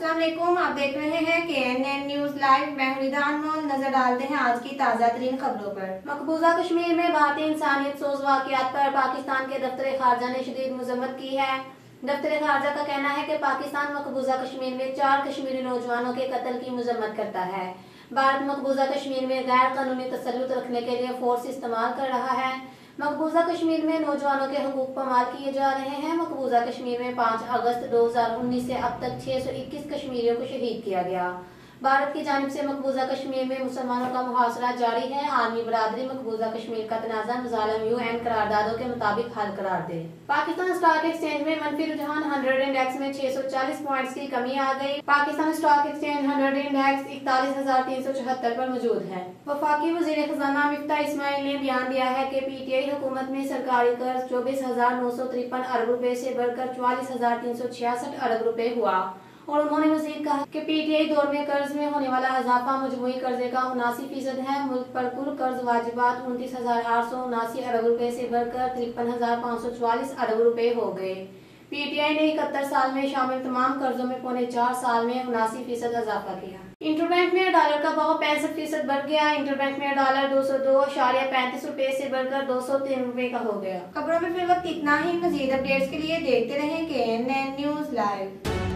अस्सलाम वालेकुम। आप देख रहे हैं KNN न्यूज लाइव। मैं हुरिदान मोहन। नजर डालते हैं आज की ताज़ा तरीन खबरों पर। मकबूजा कश्मीर में भारतीय इंसानियत सोज वाक़यात पर पाकिस्तान के दफ्तर खारजा ने शदीद मजम्मत की है। दफ्तर खारजा का कहना है कि पाकिस्तान मकबूजा कश्मीर में 4 कश्मीरी नौजवानों के कत्ल की मजम्मत करता है। भारत मकबूजा कश्मीर में गैर कानूनी तसल्लुत रखने के लिए फोर्स इस्तेमाल कर रहा है। मकबूजा कश्मीर में नौजवानों के हकूक पामाल किए जा रहे हैं। मकबूजा कश्मीर में 5 अगस्त 2019 से अब तक 621 कश्मीरियों को शहीद किया गया। भारत की जानिब से मकबूजा कश्मीर में मुसलमानों का मुहासरा जारी है। आर्मी बरादरी मकबूजा कश्मीर का तनाज़ा मुज़ालम UN करारदादों के मुताबिक हल करार दे। पाकिस्तान स्टॉक एक्सचेंज में मनफी रुझान 100 इंडेक्स में 640 पॉइंट्स की कमी आ गई। पाकिस्तान स्टॉक एक्सचेंज 100 इंडेक्स 41,374 पर मौजूद है। वफाकी वज़ीर खजाना मिफ्ता इस्माइल ने बयान दिया है कि PTI हुकूमत में सरकारी कर्ज 24,953 अरब रुपए से बढ़कर 44,366 अरब रुपए हुआ। और उन्होंने मजीद कहा कि PTI दौर में कर्ज में होने वाला इजाफा मजमूई कर्जे का 79% है। मुल्क पर कुल कर्ज वाजिबात 29,879 अरब रुपए से बढ़कर 53,544 अरब रुपए हो गए। PTI ने 71 साल में शामिल तमाम कर्जों में पौने 4 साल में 79% इजाफा किया। इंटरबैंक में डॉलर का भाव 65% बढ़ गया। इंटरबैंक में डॉलर 202.35 रुपए से बढ़कर 203 रुपए का हो गया। खबरों में फिर वक्त इतना ही। मजीद अपडेट्स के लिए देखते रहें KNN न्यूज लाइव।